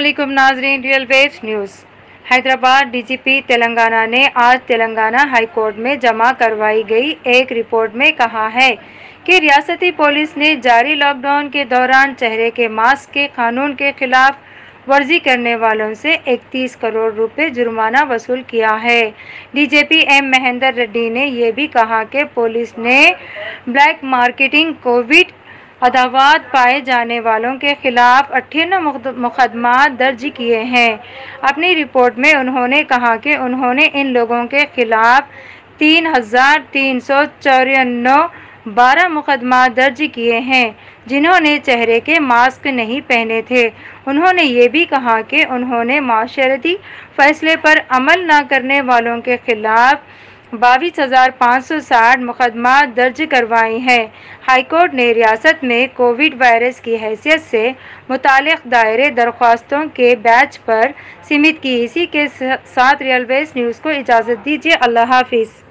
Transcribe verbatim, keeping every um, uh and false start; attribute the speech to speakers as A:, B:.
A: अस्सलामुअलैकुम नाजरीन, real waves news. Hyderabad DGP Telangana ने आज तेलंगाना हाई कोर्ट में जमा करवाई गई एक रिपोर्ट में कहा है कि रियासती पुलिस ने जारी लॉकडाउन के दौरान चेहरे के मास्क के कानून के खिलाफ वर्जी करने वालों से इकतीस करोड़ रुपए जुर्माना वसूल किया है। डीजीपी एम महेंदर रेड्डी ने यह भी कहा कि पुलिस ने ब्लैक मार्केटिंग, कोविड अदावत पाए जाने वालों के खिलाफ अट्ठानवे मुकदमा दर्ज किए हैं। अपनी रिपोर्ट में उन्होंने कहा कि उन्होंने इन लोगों के खिलाफ तीन हजार तीन सौ चौरानवे बारह मुकदमा दर्ज किए हैं जिन्होंने चेहरे के मास्क नहीं पहने थे। उन्होंने ये भी कहा कि उन्होंने माशरती फैसले पर अमल न करने वालों के खिलाफ बाईस हजार पाँच सौ साठ मुकदमा दर्ज करवाए हैं। हाईकोर्ट ने रियासत में कोविड वायरस की हैसियत से मुतालिक दायरे दरख्वास्तों के बैच पर सीमित की। इसी के साथ रियल वेव्स न्यूज़ को इजाज़त दीजिए। अल्लाह हाफिज़।